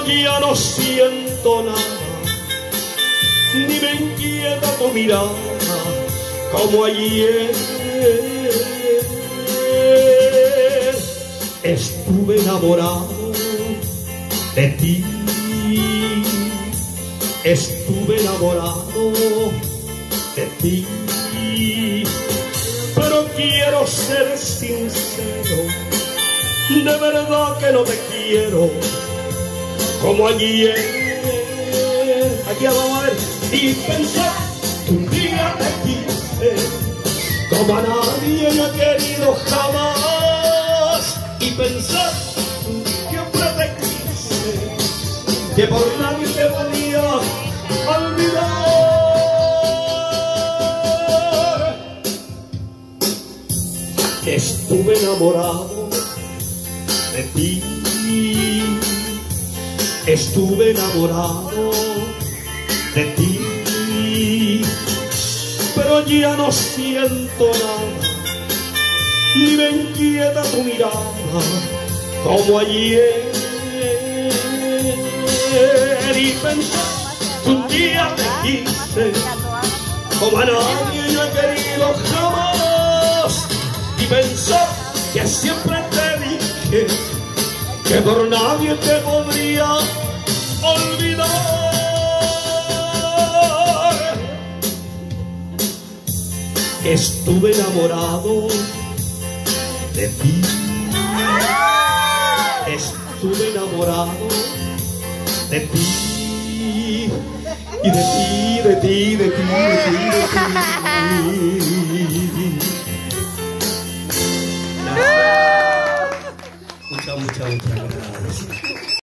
pero ya no siento nada, ni me inquieta tu mirada como ayer. Estuve enamorado de ti, estuve enamorado de ti, pero quiero ser sincero, de verdad que no te quiero como ayer. Aquí vamos a ver. Y pensar que un día te quise como a nadie yo he querido jamás. Y pensar que siempre te quise, que por nadie te podía olvidar. Estuve enamorado de ti, estuve enamorado de ti, pero ya no siento nada, ni me inquieta tu mirada como ayer. Y pensar que un día te quise como a nadie yo he querido jamás. Y pensar que siempre te dije que por nadie te podría olvidar. Estuve enamorado de ti, estuve enamorado de ti, y de ti, de ti, de ti, de ti, de ti. Muchas gracias.